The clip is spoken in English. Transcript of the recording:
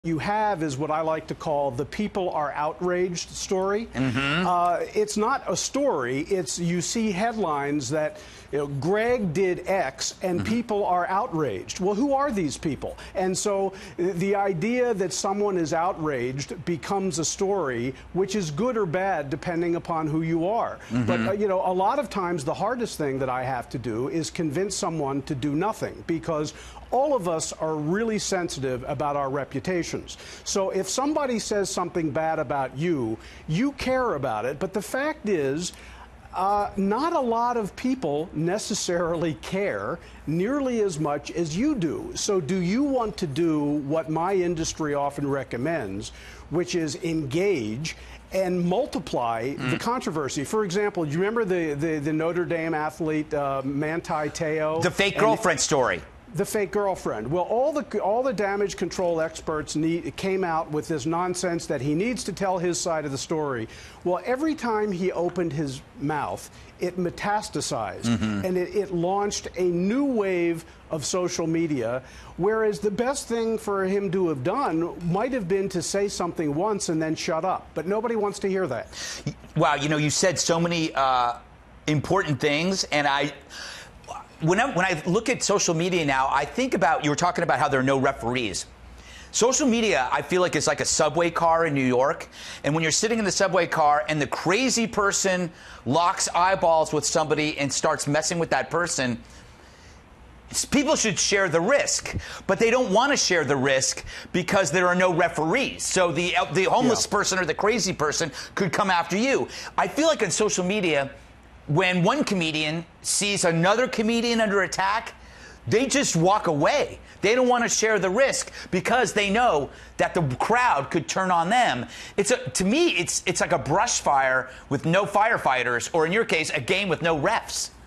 You have is what I like to call the people are outraged story. It's not a story. It's you see headlines that Greg did X and people are outraged. Well, who are these people? And so the idea that someone is outraged becomes a story, which is good or bad depending upon who you are. But a lot of times the hardest thing that I have to do is convince someone to do nothing, because all of us are really sensitive about our reputations. So if somebody says something bad about you, you care about it. But the fact is, not a lot of people necessarily care nearly as much as you do. So do you want to do what my industry often recommends, which is engage and multiply the controversy? For example, do you remember the Notre Dame athlete, Manti Te'o? The fake girlfriend story. The fake girlfriend. Well, all the damage control experts came out with this nonsense that he needs to tell his side of the story. Well, every time he opened his mouth, it metastasized, and it launched a new wave of social media, whereas the best thing for him to have done might have been to say something once and then shut up. But nobody wants to hear that. Wow, you said so many important things, and when I look at social media now, I think about, you were talking about how there are no referees. Social media, I feel like, is like a subway car in New York. And when you're sitting in the subway car and the crazy person locks eyeballs with somebody and starts messing with that person, people should share the risk. But they don't want to share the risk because there are no referees. So the homeless person or the crazy person could come after you. I feel like on social media, when one comedian sees another comedian under attack, they just walk away. They don't want to share the risk because they know that the crowd could turn on them. To me, it's like a brush fire with no firefighters, or in your case, a game with no refs.